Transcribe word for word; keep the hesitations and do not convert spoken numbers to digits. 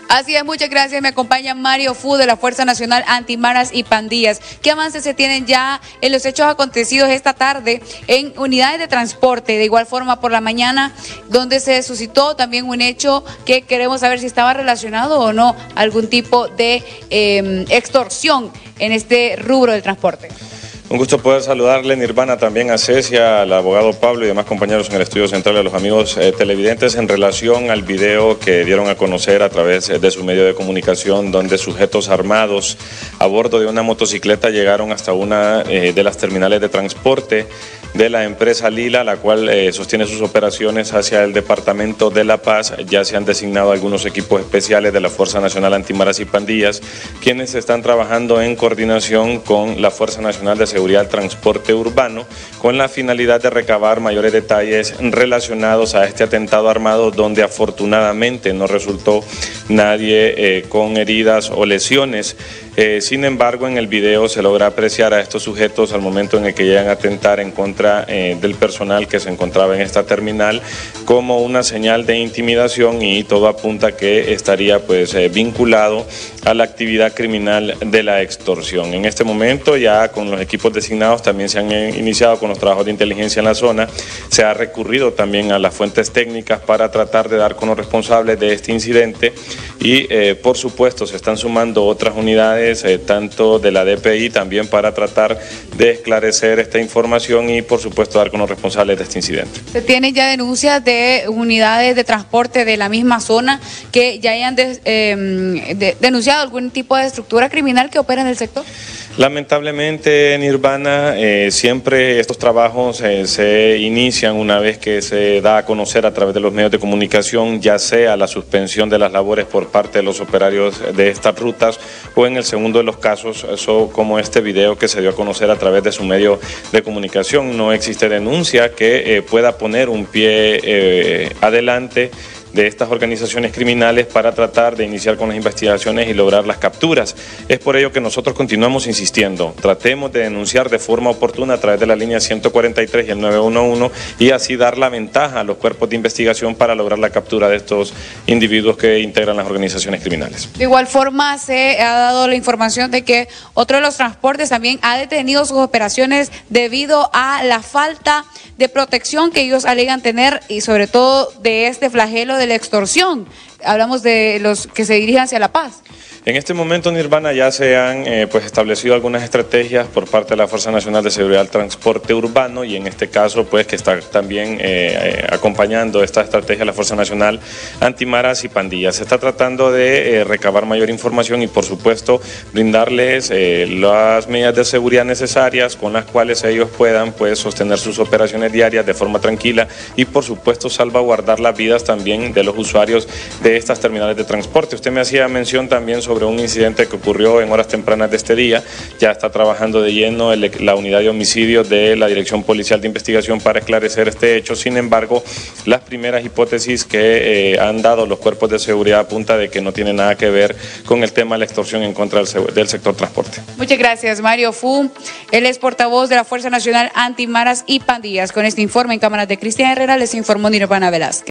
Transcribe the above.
Así es, muchas gracias. Me acompaña Mario Fu de la Fuerza Nacional Antimaras y Pandillas. ¿Qué avances se tienen ya en los hechos acontecidos esta tarde en unidades de transporte? De igual forma, por la mañana, donde se suscitó también un hecho que queremos saber si estaba relacionado o no a algún tipo de eh, extorsión en este rubro del transporte. Un gusto poder saludarle, Nirvana, también a Cecia, al abogado Pablo y demás compañeros en el estudio central, a los amigos eh, televidentes, en relación al video que dieron a conocer a través de su medio de comunicación, donde sujetos armados a bordo de una motocicleta llegaron hasta una eh, de las terminales de transporte de la empresa Lila, la cual eh, sostiene sus operaciones hacia el departamento de La Paz. Ya se han designado algunos equipos especiales de la Fuerza Nacional Antimaras y Pandillas, quienes están trabajando en coordinación con la Fuerza Nacional de Seguridad del Transporte Urbano, con la finalidad de recabar mayores detalles relacionados a este atentado armado, donde afortunadamente no resultó nadie eh, con heridas o lesiones. Eh, sin embargo, en el video se logra apreciar a estos sujetos al momento en el que llegan a atentar en contra eh, del personal que se encontraba en esta terminal, como una señal de intimidación, y todo apunta que estaría pues eh, vinculado a la actividad criminal de la extorsión. En este momento, ya con los equipos designados, también se han iniciado con los trabajos de inteligencia en la zona. Se ha recurrido también a las fuentes técnicas para tratar de dar con los responsables de este incidente y eh, por supuesto se están sumando otras unidades Eh, tanto de la D P I también para tratar de esclarecer esta información y por supuesto dar con los responsables de este incidente. ¿Se tienen ya denuncias de unidades de transporte de la misma zona que ya hayan de, eh, de, denunciado algún tipo de estructura criminal que opera en el sector? Lamentablemente, Nirvana, eh, siempre estos trabajos eh, se inician una vez que se da a conocer a través de los medios de comunicación, ya sea la suspensión de las labores por parte de los operarios de estas rutas, o en el segundo de los casos, eso como este video que se dio a conocer a través de su medio de comunicación. No existe denuncia que eh, pueda poner un pie eh, adelante de estas organizaciones criminales para tratar de iniciar con las investigaciones y lograr las capturas. Es por ello que nosotros continuamos insistiendo, tratemos de denunciar de forma oportuna a través de la línea ciento cuarenta y tres y el nueve uno uno y así dar la ventaja a los cuerpos de investigación para lograr la captura de estos individuos que integran las organizaciones criminales. De igual forma, se ha dado la información de que otro de los transportes también ha detenido sus operaciones debido a la falta de protección que ellos alegan tener y sobre todo de este flagelo de la extorsión. Hablamos de los que se dirigen hacia La Paz. En este momento, Nirvana, ya se han eh, pues establecido algunas estrategias por parte de la Fuerza Nacional de Seguridad del Transporte Urbano, y en este caso pues que está también eh, eh, acompañando esta estrategia la Fuerza Nacional Antimaras y Pandillas. Se está tratando de eh, recabar mayor información y por supuesto brindarles eh, las medidas de seguridad necesarias con las cuales ellos puedan pues sostener sus operaciones diarias de forma tranquila y por supuesto salvaguardar las vidas también de los usuarios de estas terminales de transporte. Usted me hacía mención también sobre sobre un incidente que ocurrió en horas tempranas de este día. Ya está trabajando de lleno el, la unidad de homicidios de la Dirección Policial de Investigación para esclarecer este hecho. Sin embargo, las primeras hipótesis que eh, han dado los cuerpos de seguridad apunta de que no tiene nada que ver con el tema de la extorsión en contra del, del sector transporte. Muchas gracias, Mario Fu. Él es portavoz de la Fuerza Nacional Antimaras y Pandillas. Con este informe en cámaras de Cristian Herrera les informó Nirvana Velázquez.